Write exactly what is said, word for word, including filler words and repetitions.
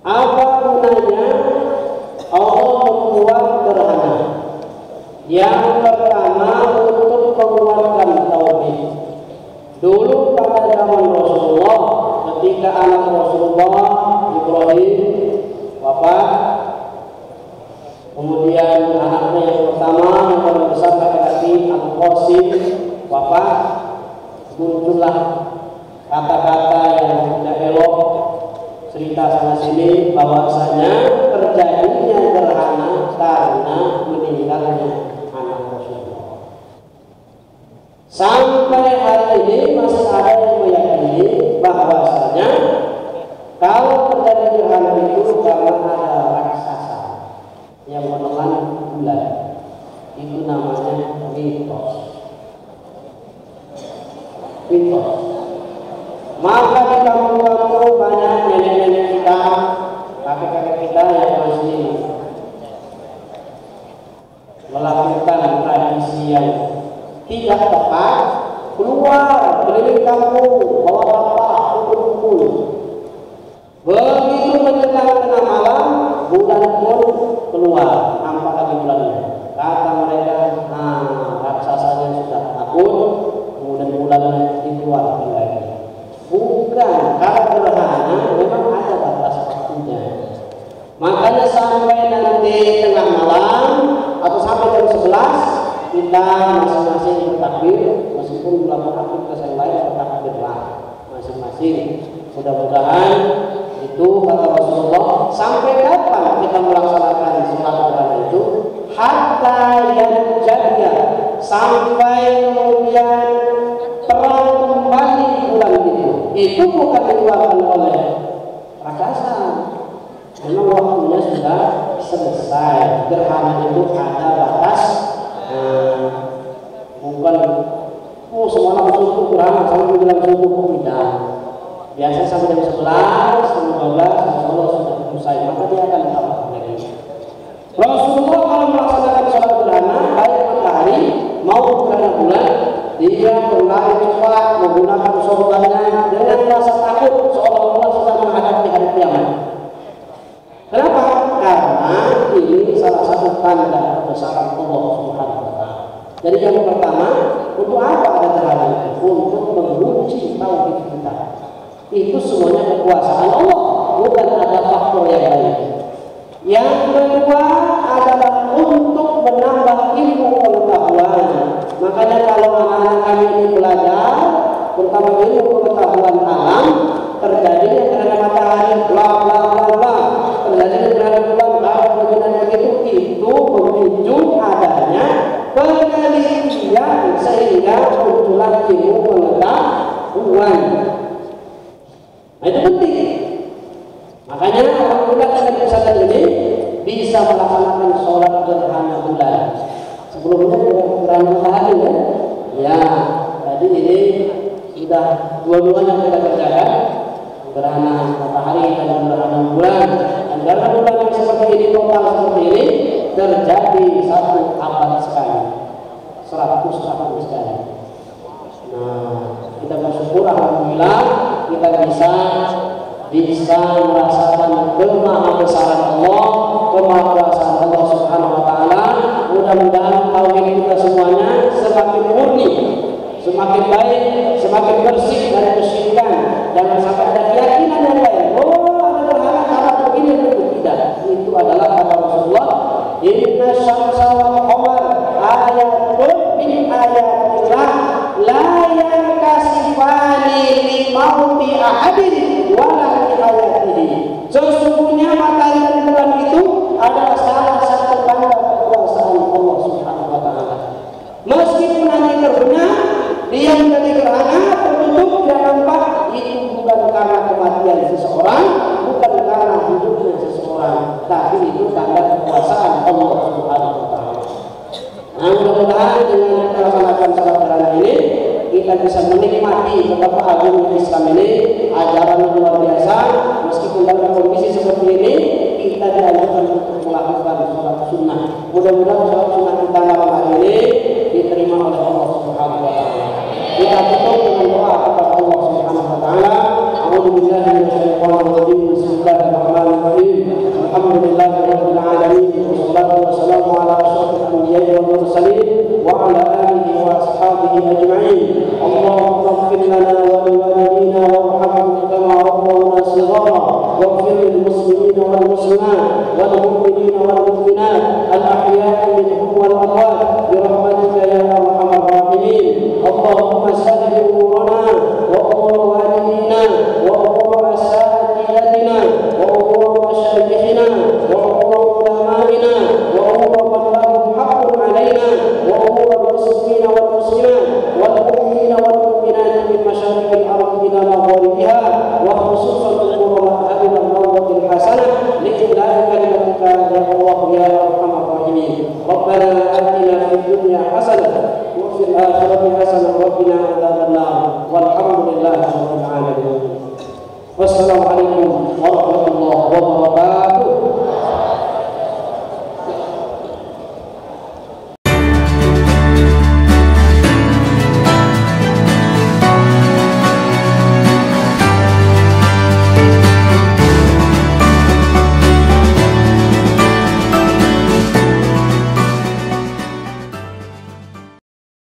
Apa gunanya Allah membuat gerhana? Yang pertama untuk menguatkan tauhid. Dulu pada zaman Rasulullah, ketika anak Rasulullah Ibrahim wafat, kemudian anaknya yang pertama yang paling besar laki-laki Al-Qasim wafat, muncullah kata-kata yang tidak elok, cerita sana sini bahwasanya terjadinya gerhana karena meninggalnya anak Rasulullah. Sampai hari ini masih ada yang meyakini bahwasanya kalau terjadi gerhana itu karena ada raksasa yang menelan bulan, itu namanya mitos. Mitos. Maka di kampung-kampung banyak nenek-nenek kita, kakek-kakek kita yang masih melakukan tradisi yang tidak tepat, keluar keliling kampung bawa bapak kumpul-kumpul. Begitu menjelang tengah malam, bulan pun keluar, nampak lagi bulannya. Kata mereka, nah raksasanya sudah takut, kemudian bulannya dikeluarkan lagi. Bukan, kalau gerhana memang ada batas waktunya. Makanya sampai nanti tengah malam atau sampai jam sebelas kita masing-masing bertakbir, meskipun melakukan aktivitas yang lain bertakbirlah masing-masing. Mudah-mudahan itu kata Rasulullah, sampai kapan kita melaksanakan sholat gerhana itu? Hatta yang jadinya, sampai kemudian terang kembali bulan itu. Itu bukan dikeluarkan oleh raksasa, memang waktunya sudah selesai. Gerhana itu ada batas, nah, bukan oh semalam subuh gerhana sampai menjelang subuh, tidak. Biasanya sampai jam sebelas, jam dua belas, insya Allah sudah selesai, maka dia akan tambah lagi. Rasulullah kalau melaksanakan sholat gerhana, baik matahari mau gerhana bulan, dia berlari cepat menggunakan sorbannya dengan rasa takut seolah-olah sedang menghadapi hari kiamat. Kenapa? Karena ini salah satu tanda kebesaran Allah Subhanahu wa taala. Jadi yang pertama, untuk apa ada gerhana itu? Untuk menguji tauhid kita. Itu semuanya kekuasaan Allah, bukan ada faktor yang lain. Yang kedua adalah untuk menambah ilmu pengetahuan. Makanya kalau anak-anak kami ini belajar, terutama ilmu pengetahuan alam, terjadinya gerhana matahari, bla bla bla bla, terjadinya gerhana bulan, bla bla bla begitu, itu memicu adanya penelitian sehingga muncullah ilmu pengetahuan. Nah, itu penting. Makanya alhamdulillah kita pesantren ini bisa melaksanakan sholat gerhana bulan. Sebelumnya gerhana matahari ya. Ya, jadi ini sudah dua-duanya kita kerjakan, gerhana matahari dan gerhana bulan. Dan gerhana bulan yang seperti ini, total seperti ini, terjadi satu abad sekali, seratus tahun sekali. Nah, kita bersyukur alhamdulillah kita bisa bisa merasakan kemahabesaran Allah, kemahakuasaan Allah Subhanahu wa taala. Mudah-mudahan tauhid kita semuanya semakin murni, semakin baik, semakin bersih dari kesyirikan. Jangan sampai ada keyakinan yang lain. Oh, ada gerhana karena begini begitu. Tidak. Itu adalah kata Rasulullah, inna syamsa wal qamar ayatun min ayatillah la yankasifani li mauti ahadin wala li hayatihi. Sesungguhnya matahari dan bulan itu adalah salah satu tanda kekuasaan Allah Subhanahu wa taala. Meskipun nanti terbenam, dia menjadi gerhana tertutup tidak nampak, itu bukan karena kematian seseorang, bukan karena hidupnya seseorang, tapi itu tanda kekuasaan Allah Subhanahu wa taala. Nah, mudah-mudahan dengan kita melaksanakan salat gerhana ini, kita bisa menikmati betapa agungnya Islam ini, ajaran yang luar biasa. Meskipun dalam kondisi seperti ini, kita dianjurkan untuk melakukan sholat sunnah. Mudah-mudahan sholat sunnah kita malam hari ini diterima oleh Allah Subhanahu wa taala. Kita tutup dengan doa kepada Allah Subhanahu wa taala. A'udzu billahi minasyaitonir rajim. Bismillahirrahmanirrahim. hasanah wa fil akhirati hasanah wa qina adzabannar walhamdulillahi rabbil alamin. Wassalamualaikum warahmatullahi wabarakatuh.